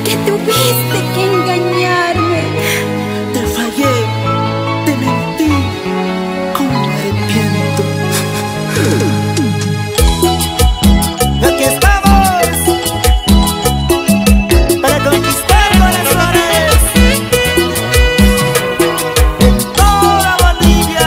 qué tuviste que engañarme? Te fallé, te mentí, cómo me arrepiento. Aquí estamos para conquistar corazones en toda Bolivia.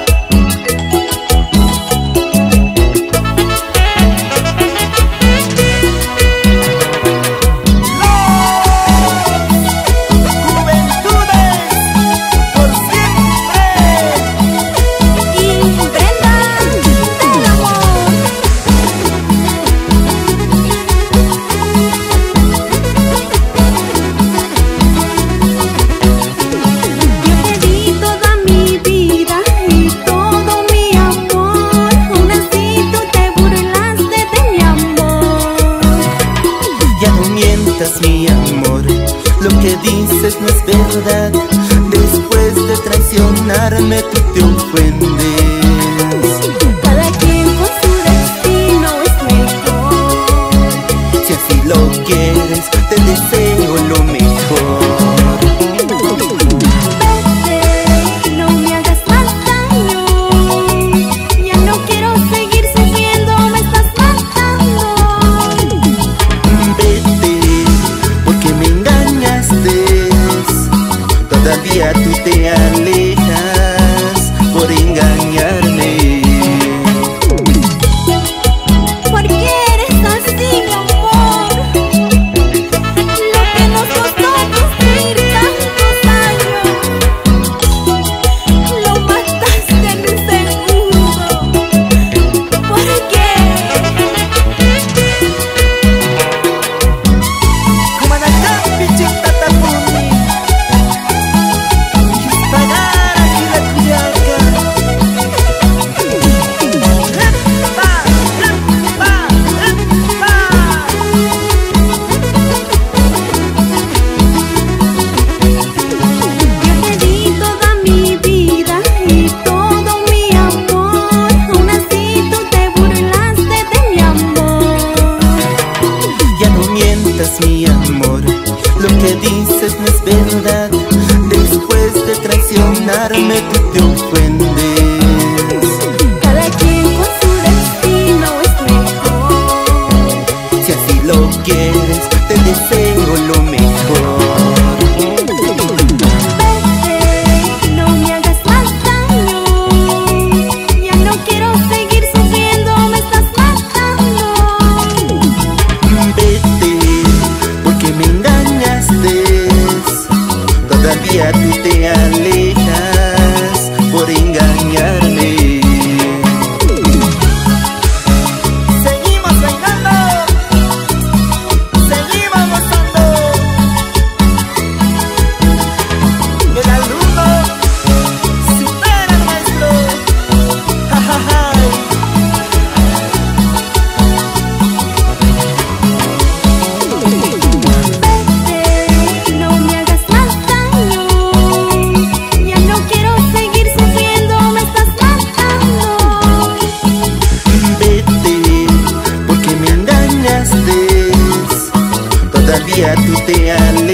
Mi amor, lo que dices no es verdad. Después de traicionarme tú te ofendes. Cada quien con su destino es mejor. Si así lo quieres, te deseo lo mejor. Vete, no me hagas más daño. Ya no quiero seguir sufriendo, me estás matando. Vete, porque me engañaste. Todavía tú te alejas por engañarme. ¿Por qué eres así, mi amor? Lo que nos costó construir tantos años, lo mataste en un segundo. ¿Por qué? Mi amor, lo que dices no es verdad. Después de traicionarme tú te ofendes. Cada quien con su destino es mejor. Si así lo quieres, te deseo lo mejor. Vete, no me hagas más daño. Ya no quiero seguir sufriendo, me estás matando. Vete, porque me engañaste. Todavía tú te alejas por engañarme. Seguimos bailando, seguimos gozando. El alumno supera al maestro. Ja, ja, ja. Vete, no me hagas más daño. Ya no quiero seguir sufriendo, me estás matando. Vete, porque me engañaste. Todavía tú te alejas